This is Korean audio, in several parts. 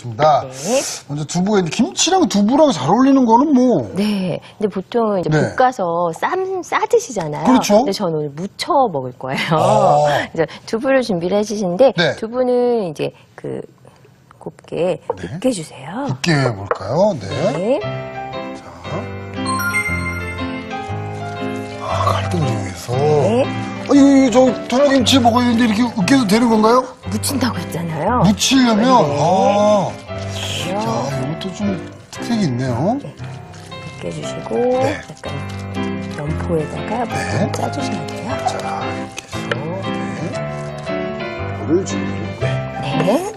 해보겠습니다. 네. 먼저 두부가 있는데 김치랑 두부랑 잘 어울리는 거는 뭐? 네. 근데 보통 이제 네. 볶아서 싸드시잖아요. 그렇죠. 근데 저는 오늘 무쳐 먹을 거예요. 아. 이제 두부를 준비를 해주시는데 네. 두부는 이제 곱게 네. 으깨주세요. 으깨볼까요? 네. 네. 자. 갈등 이용해서. 네. 저 두부김치 먹어야 되는데 이렇게 으깨도 되는 건가요? 무친다고 했잖아요. 무치려면? 네. 자, 이것도 좀 특색이 있네요. 네. 으깨주시고 네. 약간 연포에다가 물 네. 좀 짜주시면 돼요. 자, 이렇게 해서. 네. 물을 준비를. 네. 네.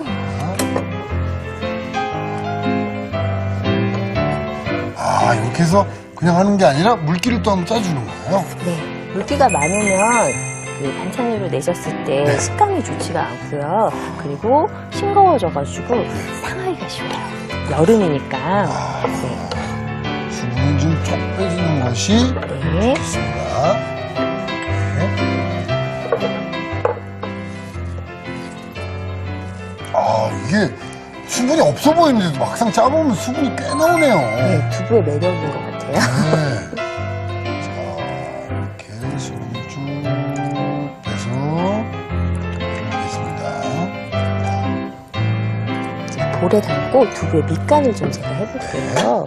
이렇게 해서 그냥 하는 게 아니라 물기를 또 한번 짜주는 거예요? 네. 물기가 많으면 그 반찬으로 내셨을 때 네. 식감이 좋지가 않고요. 그리고 싱거워져가지고 상하기가 쉬워요. 여름이니까. 네. 수분은 좀 쭉 빼주는 것이 네. 좋습니다. 네. 이게 수분이 없어 보이는데도 막상 짜보면 수분이 꽤 나오네요. 네, 두부의 매력인 것 같아요. 네. 자, 이렇게 수분을 쭉 빼서 넣겠습니다. 볼에 담고 두부의 밑간을 좀 제가 해볼게요.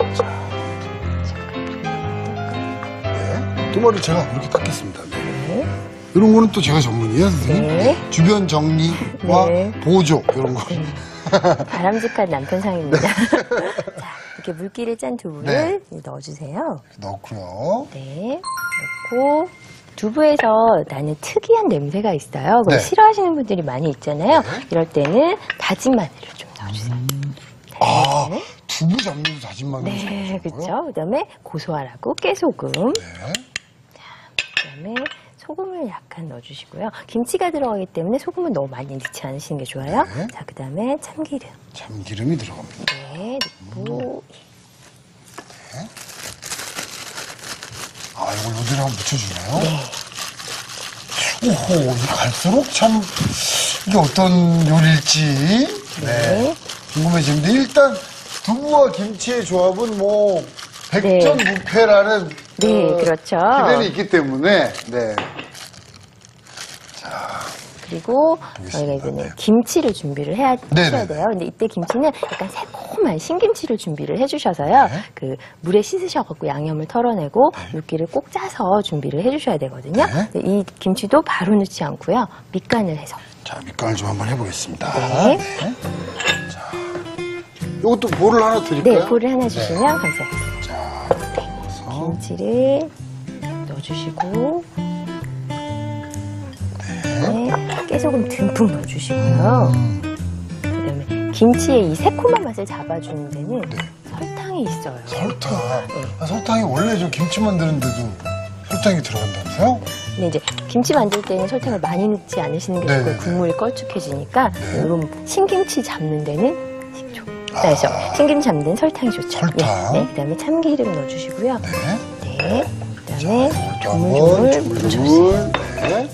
네. 토마토를 제가 이렇게 깎겠습니다. 네. 네. 이런 거는 또 제가 전문이에요, 선생님. 네. 주변 정리와 네. 보조, 이런 거. 바람직한 남편상입니다. 자, 이렇게 물기를 짠 두부를 넣어주세요. 넣고요. 네. 넣고 두부에서 나는 특이한 냄새가 있어요. 그걸 네. 싫어하시는 분들이 많이 있잖아요. 이럴 때는 다진 마늘을 좀 넣어주세요. 네. 두부 잡내도 다진 마늘. 네, 그렇죠. 그다음에 고소하라고 깨소금. 네. 그다음에 소금을 약간 넣어주시고요. 김치가 들어가기 때문에 소금은 너무 많이 넣지 않으시는 게 좋아요. 네. 자, 그다음에 참기름. 참기름이 들어갑니다. 네, 넣고. 네. 이걸 요대로 한번 묻혀주나요? 네. 오호, 이 갈수록 참, 이게 어떤 요리일지. 네. 궁금해지는데, 일단, 두부와 김치의 조합은 뭐, 백전무패라는. 네, 그렇죠. 기대는 있기 때문에, 네. 그리고 저희가 이제는 김치를 준비를 하셔야 네네네. 돼요. 근데 이때 김치는 약간 새콤한 신김치를 준비를 해주셔서요. 네. 그 물에 씻으셔갖고 양념을 털어내고 물기를 꼭 짜서 준비를 해주셔야 되거든요. 네. 근데 이 김치도 바로 넣지 않고요. 밑간을 해서. 자, 밑간을 좀 한번 해보겠습니다. 네. 자, 이것도 볼을 하나 드릴까요? 네, 볼을 하나 주시면 감사하겠습니다. 자, 김치를 넣어주시고 네, 깨소금 듬뿍 넣어주시고요. 그다음에 김치의 이 새콤한 맛을 잡아주는 데는 설탕이 있어요. 설탕. 네. 설탕이 원래 저 김치 만드는데도 설탕이 들어간다면서요? 근데 이제 김치 만들 때는 설탕을 많이 넣지 않으시는 게 좋고 네네네. 국물이 걸쭉해지니까 이런 신김치 잡는 데는 식초. 아. 그래서 신김치 잡는 데는 설탕이 좋죠. 설탕. 네, 그다음에 참기름 넣어주시고요. 네. 네, 그다음에 조물조물. 조물조물 네.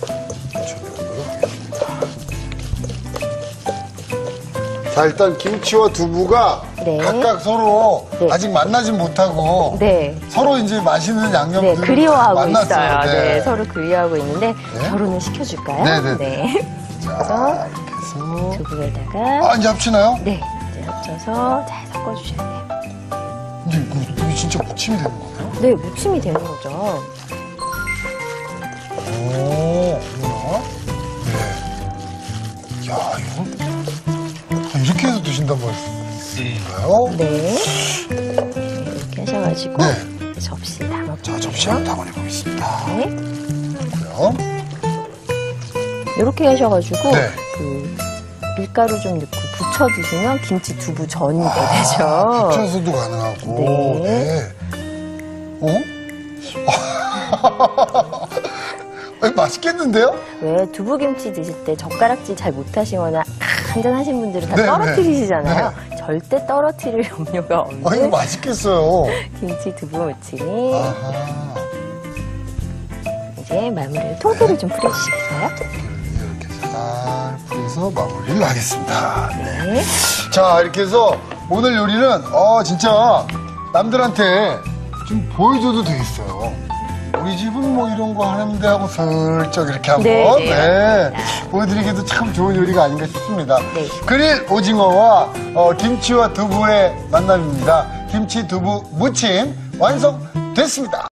자, 일단 김치와 두부가 네. 각각 서로 네. 아직 만나진 못하고 네. 서로 이제 맛있는 네, 양념들을 그리워하고 만났어요. 있어요. 네, 서로 그리워하고 있는데 네. 결혼을 시켜줄까요? 네네네. 네. 자, 이렇게 해서. 두부에다가 이제 합치나요? 네, 이제 합쳐서 잘 섞어주셔야 돼요. 이제 이게 진짜 무침이 되는 거예요? 네, 무침이 되는 거죠. 오, 그렇구나. 네. 야, 이거 이렇게 해서 드신단 말씀인가요? 네. 이렇게 하셔가지고 네. 접시에 담아볼게요. 자, 접시에 한번 담아내보겠습니다. 네. 그고요. 이렇게 하셔가지고 네. 그 밀가루 좀 넣고 부쳐 드시면 김치 두부 전이 되죠. 붙여서도 가능하고. 네. 맛있겠는데요? 왜 두부김치 드실 때 젓가락질 잘 못하시거나 한잔 하신 분들은 다 네, 떨어뜨리시잖아요. 절대 떨어뜨릴 염려가 없는 이거 맛있겠어요. 김치 두부 무침이 아하. 이제 마무리를 통깨를 좀 뿌려주시겠어요? 이렇게 잘 뿌려서. 해서 마무리를 하겠습니다. 네. 자, 이렇게 해서 오늘 요리는 진짜 남들한테 좀 보여줘도 되겠어요. 우리 집은 뭐 이런 거 하는데 하고 슬쩍 이렇게 한번 네. 보여드리기도 참 좋은 요리가 아닌가 싶습니다. 네. 그릴 오징어와 김치와 두부의 만남입니다. 김치 두부 무침 완성됐습니다.